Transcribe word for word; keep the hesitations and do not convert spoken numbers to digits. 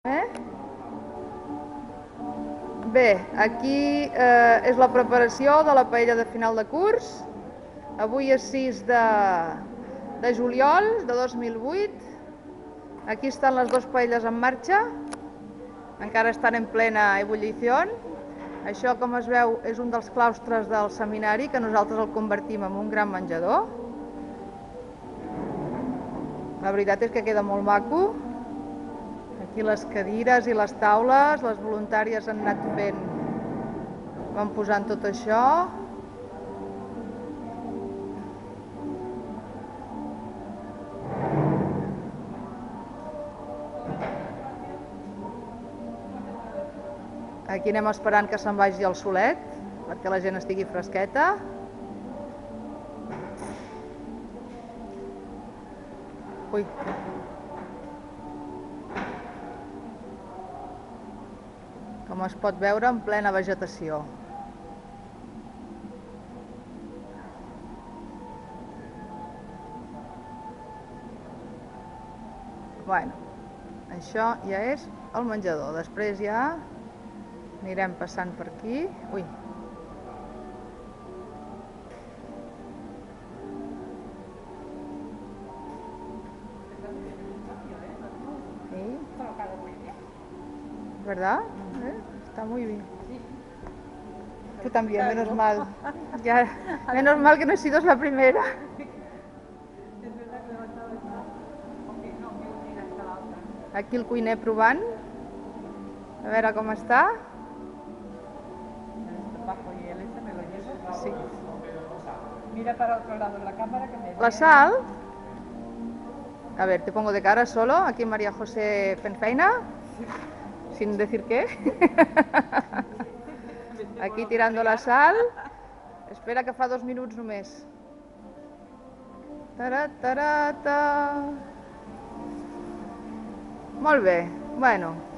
Eh? Bé, aquí eh, és la preparació de la paella de final de curs. Avui és sis de, de juliol de dos mil vuit. Aquí estan les dues paelles en marxa. Encara estan en plena ebullició. Això, com es veu, és un dels claustres del seminari, que nosaltres el convertim en un gran menjador. La veritat és que queda molt maco. Aquí les cadires i les taules, les voluntàries han anat fent, van posant tot això. Aquí anem esperant que se'n vagi el solet, perquè la gent estigui fresqueta. Ui. Com es pot veure, en plena vegetació. Bueno, això ja és el menjador. Després ja anirem passant per aquí. Ui. Sí. ¿Verdad? ¿Eh? Está muy bien. Tú también, menos mal. Ya, menos mal que no he sido la primera. Aquí el cuiner provant. A veure com està. Sí. Mira para otro lado la cámara que me... La sal. A ver, te pongo de cara solo. Aquí María José fent feina. Sin decir qué. Aquí tirando la sal. Espera que fa dos minuts només. Tarat, tarat, tarat. Molt bé. Bueno.